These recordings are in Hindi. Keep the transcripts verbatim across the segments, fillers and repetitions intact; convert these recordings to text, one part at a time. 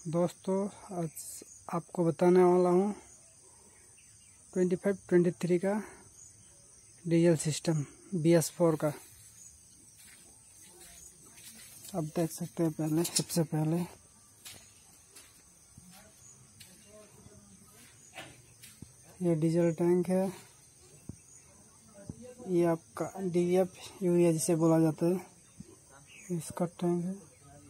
दोस्तों आज आपको बताने वाला हूँ ट्वेंटी फाइव ट्वेंटी थ्री का diesel system B S four का। आप देख सकते हैं, पहले सबसे पहले ये डीजल टैंक है। ये आपका डी एफ यूरिया जिसे बोला जाता है, इसका टैंक है।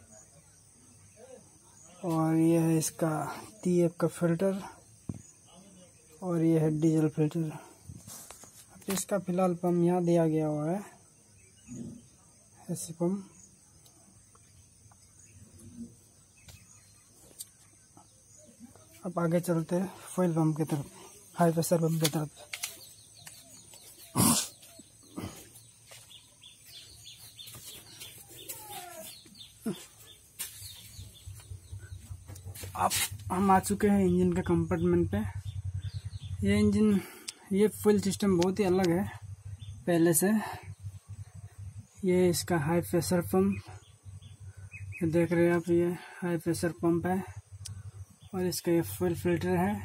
और ये है इसका टी एफ का फिल्टर और ये है डीजल फिल्टर। इसका फिलहाल पंप यहाँ दिया गया हुआ है, ऐसे पंप। अब आगे चलते हैं फ्यूल पंप की तरफ, हाई प्रेशर पंप की तरफ। अब हम आ चुके हैं इंजन के कंपार्टमेंट पे। ये इंजन ये फ्यूल सिस्टम बहुत ही अलग है पहले से। ये इसका हाई प्रेशर पंप देख रहे हैं आप, ये हाई प्रेशर पंप है। और इसका ये फ्यूल फिल्टर है।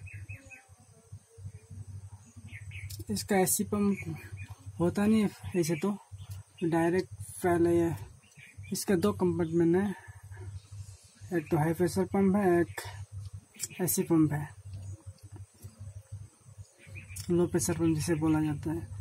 इसका एसी पंप होता नहीं है ऐसे तो, डायरेक्ट पहले ये इसका दो कंपार्टमेंट है, एक तो हाई प्रेशर पंप है, एक एसी पंप है, लो प्रेशर पंप जिसे बोला जाता है।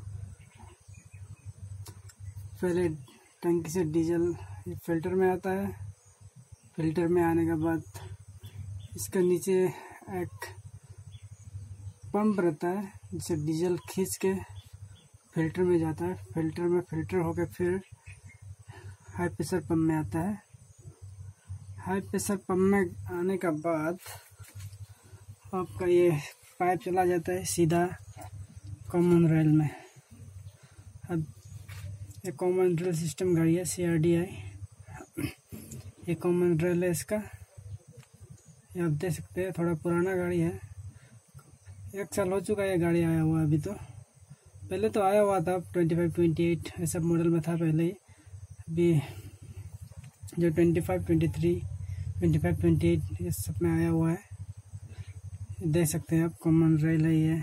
पहले टंकी से डीजल फिल्टर में आता है। फिल्टर में आने के बाद इसका नीचे एक पंप रहता है जिसे डीजल खींच के फिल्टर में जाता है। फिल्टर में फिल्टर होकर फिर हाई प्रेशर पंप में आता है। हाई प्रेशर पंप में आने के बाद आपका ये पाइप चला जाता है सीधा कॉमन रेल में। अब ये कॉमन रेल सिस्टम गाड़ी है, सी आर डी आई। ये कॉमन रेल है इसका, ये आप देख सकते हैं। थोड़ा पुराना गाड़ी है, एक साल हो चुका है ये गाड़ी आया हुआ। अभी तो पहले तो आया हुआ था ट्वेंटी फाइव ट्वेंटी एट ऐसा मॉडल में था पहले ही। अभी जो twenty five twenty three twenty five twenty eight ये सब में आया हुआ है। देख सकते हैं आप, कॉमन रेल है ये।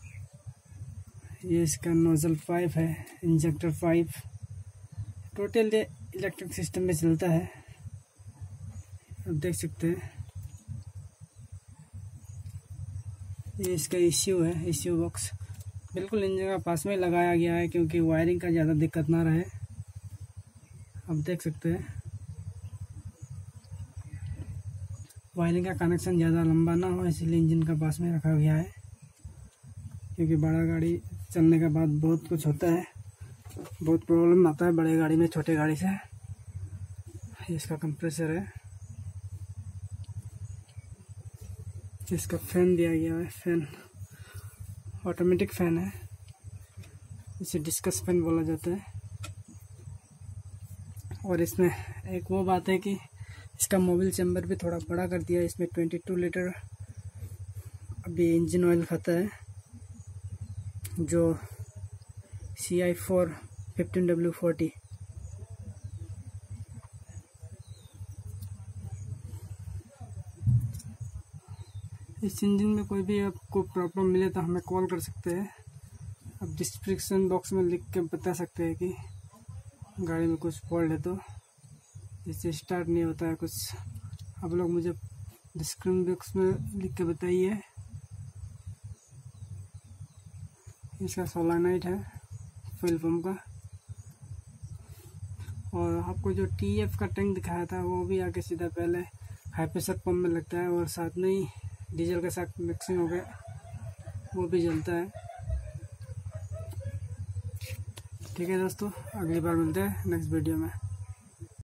ये इसका नोजल पाइप है, इंजेक्टर पाइप। टोटल ये इलेक्ट्रिक सिस्टम में चलता है, आप देख सकते हैं। ये इसका इश्यू है, इश्यू बॉक्स बिल्कुल इंजन का पास में लगाया गया है क्योंकि वायरिंग का ज़्यादा दिक्कत ना रहे। आप देख सकते हैं, वायरिंग का कनेक्शन ज़्यादा लंबा ना हो इसलिए इंजन का पास में रखा गया है। क्योंकि बड़ा गाड़ी चलने के बाद बहुत कुछ होता है, बहुत प्रॉब्लम आता है बड़े गाड़ी में छोटे गाड़ी से। इसका कंप्रेसर है, इसका फैन दिया गया है। फैन ऑटोमेटिक फैन है, इसे डिस्कस फैन बोला जाता है। और इसमें एक वो बात है कि इसका मोबिल चैम्बर भी थोड़ा बड़ा कर दिया है। इसमें ट्वेंटी टू लीटर अभी इंजन ऑयल खाता है, जो C I four fifteen W forty. इस इंजन में कोई भी आपको प्रॉब्लम मिले तो हमें कॉल कर सकते हैं। आप डिस्क्रिप्शन बॉक्स में लिख के बता सकते हैं कि गाड़ी में कुछ फॉल्ट है तो, जिससे स्टार्ट नहीं होता है कुछ। आप लोग मुझे डिस्क्रिप्शन बॉक्स में लिख के बताइए। इसका सोलेनोइड है फ्यूल पंप का। और आपको जो टी एफ का टैंक दिखाया था वो भी आगे सीधा पहले हाई प्रेशर पंप में लगता है और साथ में ही डीजल के साथ मिक्सिंग हो गया वो भी जलता है। ठीक है दोस्तों, अगली बार मिलते हैं नेक्स्ट वीडियो में।